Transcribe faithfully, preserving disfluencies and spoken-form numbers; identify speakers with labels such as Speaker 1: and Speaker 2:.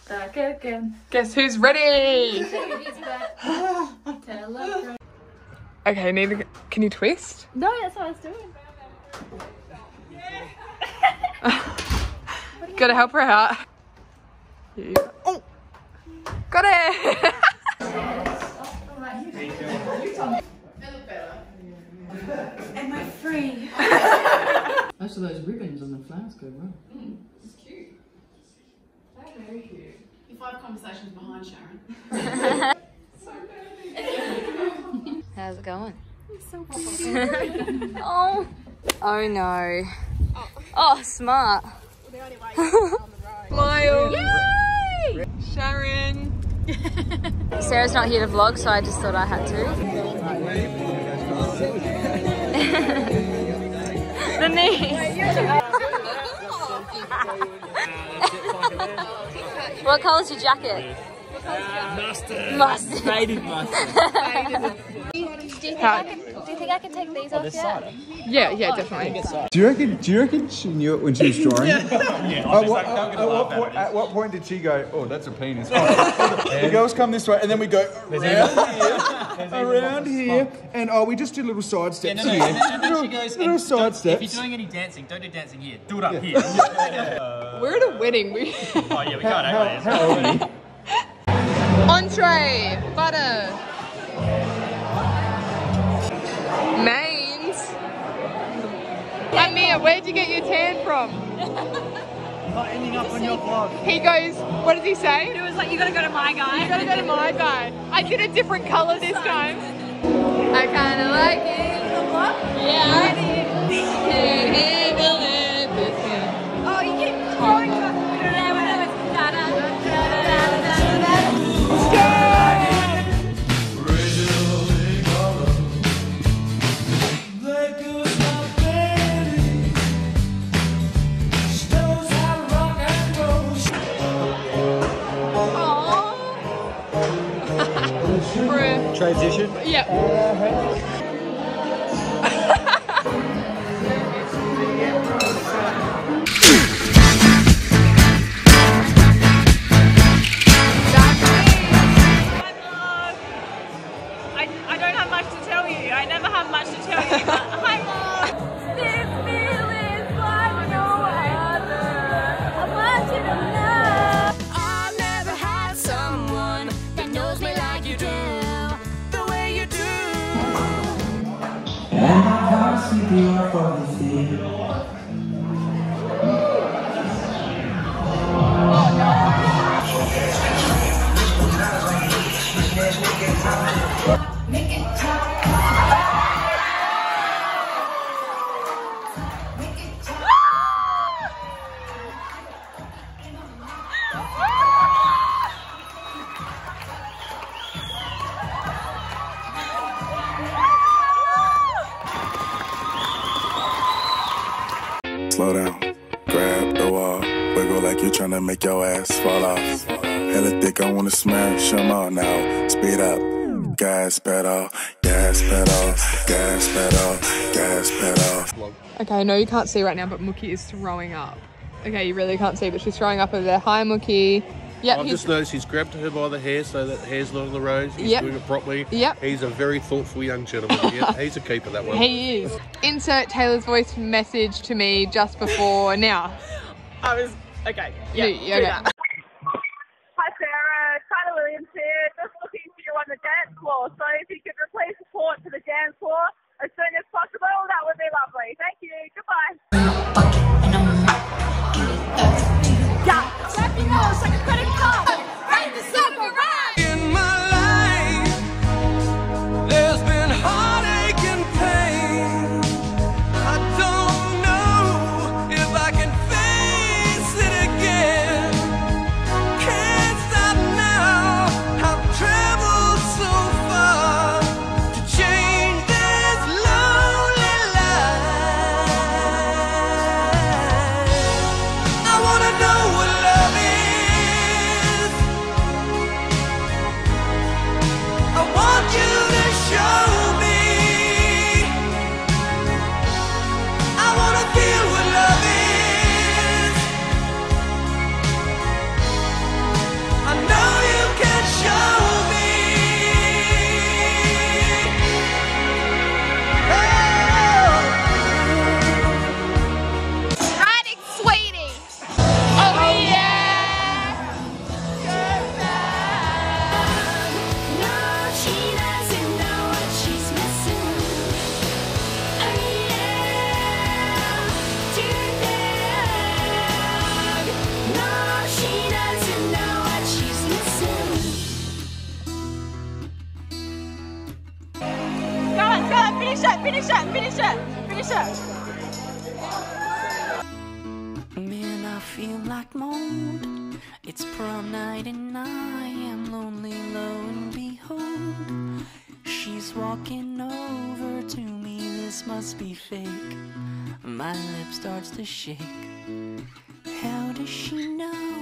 Speaker 1: Back again.
Speaker 2: Guess who's ready? Okay, need to, can you twist?
Speaker 1: No, that's what I was doing.
Speaker 2: Gotta help her out. Here you go. Oh, got it.
Speaker 1: Am I free?
Speaker 3: Most of those ribbons on the flowers go well.
Speaker 1: Mm, this is cute. That's very cute.
Speaker 4: Your five conversations behind Sharon.
Speaker 1: So baby.
Speaker 5: How's it going?
Speaker 1: It's so cute.
Speaker 5: Oh. Oh no. Oh, oh smart.
Speaker 2: Smile. Yay! Sharon.
Speaker 5: Sarah's not here to vlog, so I just thought I had to. The knees. What colour's your jacket?
Speaker 6: Mustard.
Speaker 5: Mustard.
Speaker 6: Faded mustard.
Speaker 5: Do you think I can? Do you think I can take these off yet?
Speaker 2: Yeah, yeah, definitely.
Speaker 7: Do you reckon? Do you reckon she knew it when she was drawing? yeah.
Speaker 6: Yeah.
Speaker 7: At what, at, at what point, at what point did she go? Oh, that's a penis. Oh, the girls come this way, and then we go around here, around here, and oh, we just do little side steps
Speaker 6: Yeah, no, no,
Speaker 7: here.
Speaker 6: and then she goes,
Speaker 7: little
Speaker 6: and
Speaker 7: side
Speaker 6: don't-
Speaker 7: steps.
Speaker 6: If you're doing any dancing, don't do dancing here. Do it up here.
Speaker 2: We're at a wedding. We
Speaker 6: Oh yeah, we can't
Speaker 7: How,
Speaker 6: act
Speaker 7: how old are you?
Speaker 2: Entree, butter, mains. Amir, where'd you get your tan from?
Speaker 6: Not ending up on your vlog.
Speaker 2: He goes, what does he say?
Speaker 1: It was like, you gotta go to my guy.
Speaker 2: You gotta go to my guy. I did a different colour this time. I kinda like it. Yeah, I did. Can't handle it this time.
Speaker 1: Oh, you keep throwing your...
Speaker 6: Transition.
Speaker 2: Yep.
Speaker 1: I, I don't have much to tell you. I never have much to tell you, but hi, Mom. This feeling's like no other. I want you to know.
Speaker 8: I've never had someone that knows me like you do, the way you do.
Speaker 9: And I can't sleep here for this day.
Speaker 10: Slow down, grab the wall, wiggle like you're trying to make your ass fall off. Hella thick, I wanna smash them all now. Speed up, gas pedal, gas pedal, gas pedal, gas pedal.
Speaker 2: Okay, I know you can't see right now, but Mookie is throwing up. Okay, you really can't see, but she's throwing up over there. Hi, Mookie. Yep,
Speaker 11: I've
Speaker 2: he's...
Speaker 11: just noticed he's grabbed her by the hair so that the hair's not on the rose. He's
Speaker 2: Yep.
Speaker 11: doing it properly.
Speaker 2: Yep.
Speaker 11: He's a very thoughtful young gentleman. Yeah, he's a keeper, that one.
Speaker 2: He is. Insert Taylor's voice message to me just before now.
Speaker 1: I was... Okay.
Speaker 2: Yeah, yeah, okay.
Speaker 12: Hi Sarah, Tyler Williams here, just looking for you on the dance floor. So if you could replace support to the dance floor as soon as possible, that would be lovely. Thank you, goodbye.
Speaker 8: Yeah, slap your nose like a credit card. Right the circle right.
Speaker 13: In my life, there's been heartache and pain. I don't know if I can face it again.
Speaker 1: it, finish it, finish it.
Speaker 8: Man, I feel like mold. It's prom night and I am lonely, lo and behold. She's walking over to me, this must be fake. My lip starts to shake. How does she know